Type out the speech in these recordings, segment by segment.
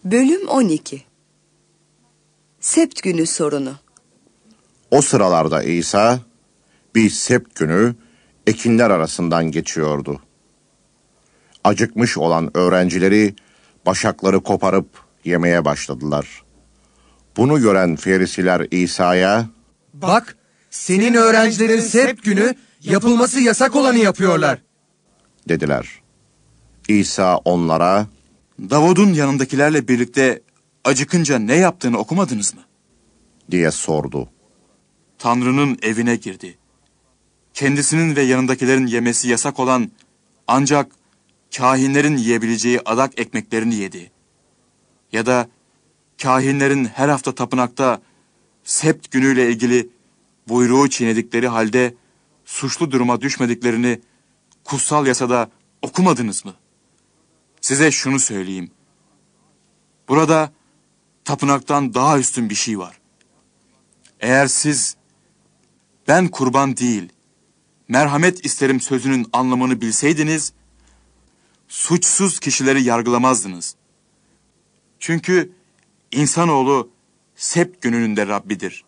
Bölüm 12. Sebt günü sorunu. O sıralarda İsa bir sebt günü ekinler arasından geçiyordu. Acıkmış olan öğrencileri başakları koparıp yemeye başladılar. Bunu gören Ferisiler İsa'ya, "Bak, senin öğrencilerin sebt günü yapılması yasak olanı yapıyorlar," dediler. İsa onlara, "Davud'un yanındakilerle birlikte acıkınca ne yaptığını okumadınız mı?" diye sordu. Tanrı'nın evine girdi. Kendisinin ve yanındakilerin yemesi yasak olan ancak kâhinlerin yiyebileceği adak ekmeklerini yedi. Ya da kâhinlerin her hafta tapınakta sebt günüyle ilgili buyruğu çiğnedikleri halde suçlu duruma düşmediklerini kutsal yasada okumadınız mı? Size şunu söyleyeyim. Burada tapınaktan daha üstün bir şey var. Eğer siz "ben kurban değil, merhamet isterim" sözünün anlamını bilseydiniz, suçsuz kişileri yargılamazdınız. Çünkü insanoğlu sebt gününün de Rabbidir.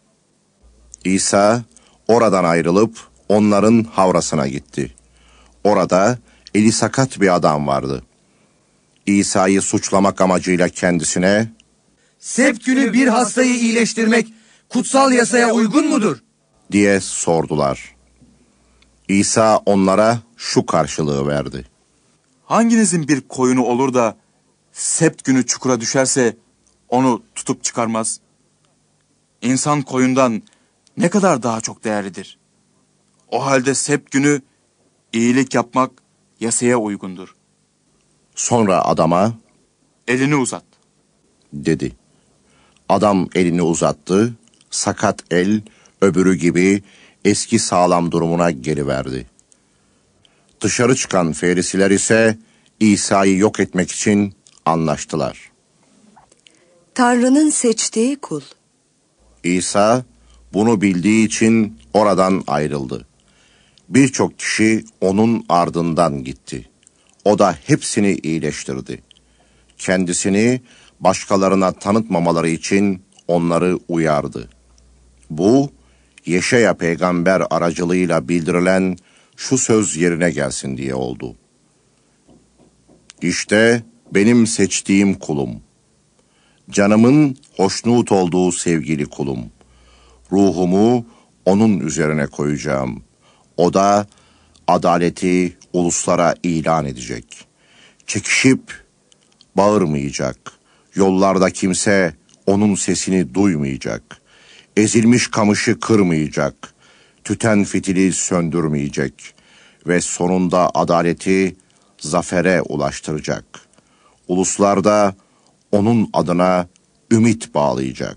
İsa oradan ayrılıp onların havrasına gitti. Orada eli sakat bir adam vardı. İsa'yı suçlamak amacıyla kendisine, "Sebt günü bir hastayı iyileştirmek kutsal yasaya uygun mudur?" diye sordular. İsa onlara şu karşılığı verdi. Hanginizin bir koyunu olur da sebt günü çukura düşerse onu tutup çıkarmaz? İnsan koyundan ne kadar daha çok değerlidir. O halde sebt günü iyilik yapmak yasaya uygundur. Sonra adama, Elini uzat, dedi. Adam elini uzattı, sakat el öbürü gibi eski sağlam durumuna geri verdi. Dışarı çıkan Ferisiler ise İsa'yı yok etmek için anlaştılar. Tanrı'nın seçtiği kul. İsa bunu bildiği için oradan ayrıldı. Birçok kişi onun ardından gitti. O da hepsini iyileştirdi. Kendisini başkalarına tanıtmamaları için onları uyardı. Bu, Yeşaya peygamber aracılığıyla bildirilen şu söz yerine gelsin diye oldu. İşte benim seçtiğim kulum. Canımın hoşnut olduğu sevgili kulum. Ruhumu onun üzerine koyacağım. O da adaleti uluslara ilan edecek. Çekişip bağırmayacak. Yollarda kimse onun sesini duymayacak. Ezilmiş kamışı kırmayacak. Tüten fitili söndürmeyecek. Ve sonunda adaleti zafere ulaştıracak. Uluslarda onun adına ümit bağlayacak.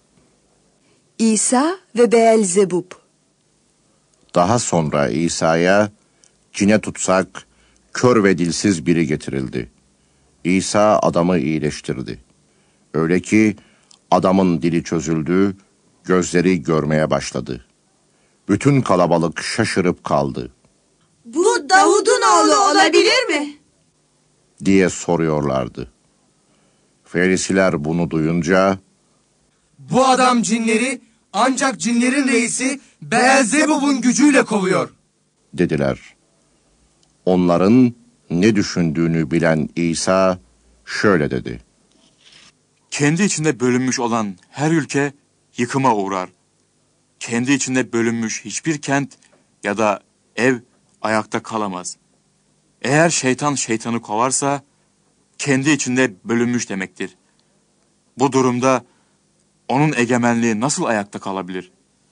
İsa ve Beelzebub. Daha sonra İsa'ya cine tutsak kör ve dilsiz biri getirildi. İsa adamı iyileştirdi. Öyle ki adamın dili çözüldü, gözleri görmeye başladı. Bütün kalabalık şaşırıp kaldı. "Bu Davud'un oğlu olabilir mi?" diye soruyorlardı. Ferisiler bunu duyunca, "Bu adam cinleri ancak cinlerin reisi Beelzebub'un gücüyle kovuyor," dediler. Onların ne düşündüğünü bilen İsa şöyle dedi. Kendi içinde bölünmüş olan her ülke yıkıma uğrar. Kendi içinde bölünmüş hiçbir kent ya da ev ayakta kalamaz. Eğer şeytan şeytanı kovarsa kendi içinde bölünmüş demektir. Bu durumda onun egemenliği nasıl ayakta kalabilir?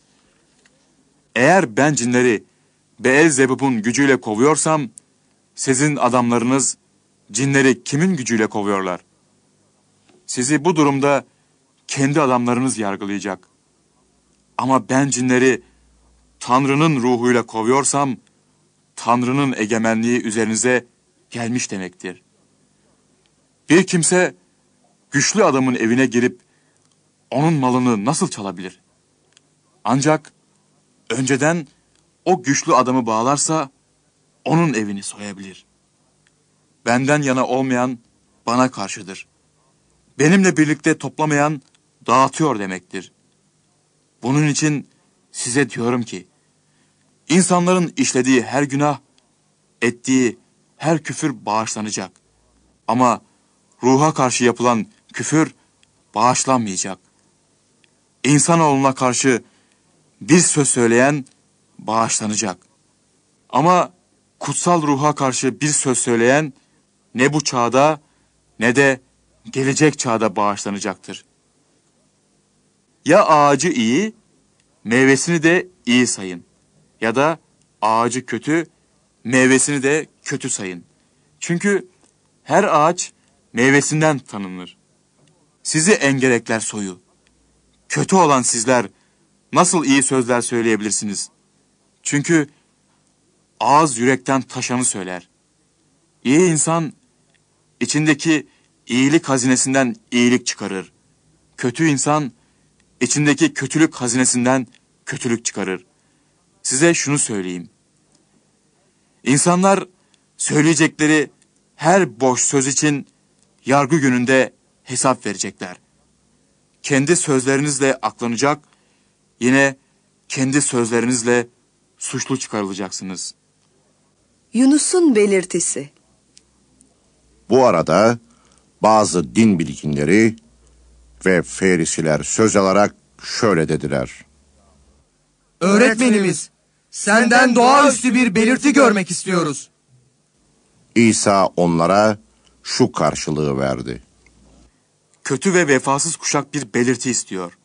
Eğer ben cinleri Beelzebub'un gücüyle kovuyorsam, sizin adamlarınız cinleri kimin gücüyle kovuyorlar? Sizi bu durumda kendi adamlarınız yargılayacak. Ama ben cinleri Tanrı'nın ruhuyla kovuyorsam, Tanrı'nın egemenliği üzerinize gelmiş demektir. Bir kimse güçlü adamın evine girip onun malını nasıl çalabilir? Ancak önceden o güçlü adamı bağlarsa onun evini soyabilir. Benden yana olmayan bana karşıdır. benimle birlikte toplamayan dağıtıyor demektir. Bunun için size diyorum ki, insanların işlediği her günah, ettiği her küfür bağışlanacak. Ama ruha karşı yapılan küfür bağışlanmayacak. İnsanoğluna karşı bir söz söyleyen bağışlanacak. Ama kutsal ruha karşı bir söz söyleyen ne bu çağda ne de gelecek çağda bağışlanacaktır. Ya ağacı iyi, meyvesini de iyi sayın. Ya da ağacı kötü, meyvesini de kötü sayın. Çünkü her ağaç meyvesinden tanınır. Sizi engerekler soyu. Kötü olan sizler nasıl iyi sözler söyleyebilirsiniz? Çünkü ağız yürekten taşanı söyler. İyi insan içindeki iyilik hazinesinden iyilik çıkarır. Kötü insan içindeki kötülük hazinesinden kötülük çıkarır. Size şunu söyleyeyim. İnsanlar söyleyecekleri her boş söz için yargı gününde hesap verecekler. Kendi sözlerinizle aklanacak, yine kendi sözlerinizle suçlu çıkarılacaksınız. Yunus'un belirtisi. Bu arada bazı din bilginleri ve ferisiler söz alarak şöyle dediler. Öğretmenimiz, senden doğaüstü bir belirti görmek istiyoruz. İsa onlara şu karşılığı verdi. Kötü ve vefasız kuşak bir belirti istiyor.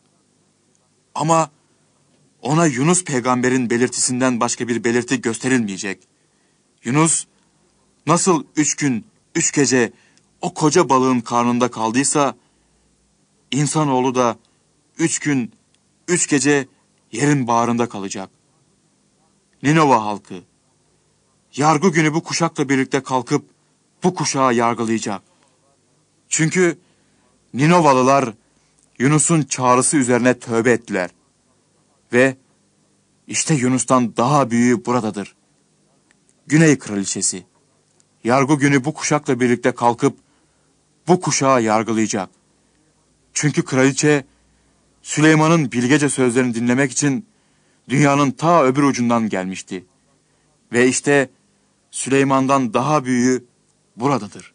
Ama ona Yunus peygamberin belirtisinden başka bir belirti gösterilmeyecek. Yunus nasıl 3 gün 3 gece o koca balığın karnında kaldıysa, insanoğlu da 3 gün 3 gece yerin bağrında kalacak. Ninova halkı, yargı günü bu kuşakla birlikte kalkıp bu kuşağı yargılayacak. Çünkü Ninovalılar Yunus'un çağrısı üzerine tövbe ettiler. Ve işte Yunus'tan daha büyüğü buradadır. Güney kraliçesi, yargı günü bu kuşakla birlikte kalkıp bu kuşağı yargılayacak. Çünkü kraliçe Süleyman'ın bilgece sözlerini dinlemek için dünyanın ta öbür ucundan gelmişti. Ve işte Süleyman'dan daha büyüğü buradadır.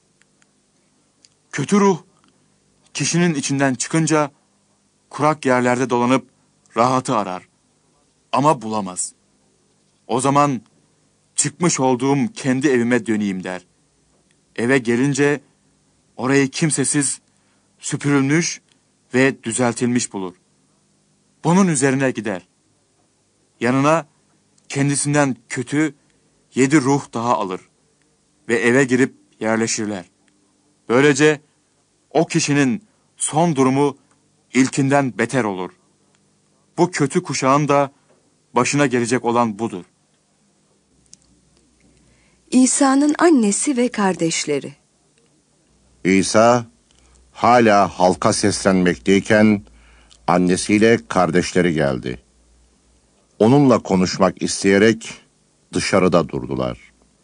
Kötü ruh kişinin içinden çıkınca kurak yerlerde dolanıp rahatı arar. Ama bulamaz. O zaman çıkmış olduğum kendi evime döneyim der. Eve gelince orayı kimsesiz, süpürülmüş ve düzeltilmiş bulur. Bunun üzerine gider. Yanına kendisinden kötü 7 ruh daha alır ve eve girip yerleşirler. Böylece o kişinin son durumu ilkinden beter olur. Bu kötü kuşağın da başına gelecek olan budur. İsa'nın annesi ve kardeşleri. İsa hala halka seslenmekteyken annesiyle kardeşleri geldi. Onunla konuşmak isteyerek dışarıda durdular.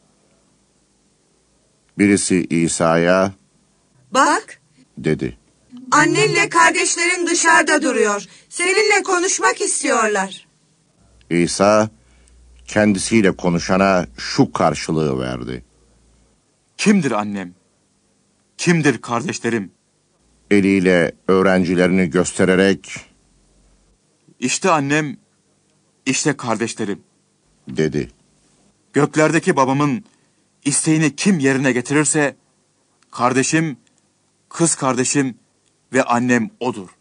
Birisi İsa'ya Bak, dedi. annenle kardeşlerin dışarıda duruyor. Seninle konuşmak istiyorlar. İsa kendisiyle konuşana şu karşılığı verdi. Kimdir annem? Kimdir kardeşlerim? Eliyle öğrencilerini göstererek İşte annem, işte kardeşlerim. dedi. Göklerdeki babamın isteğini kim yerine getirirse, kardeşim, kız kardeşim ve annem odur.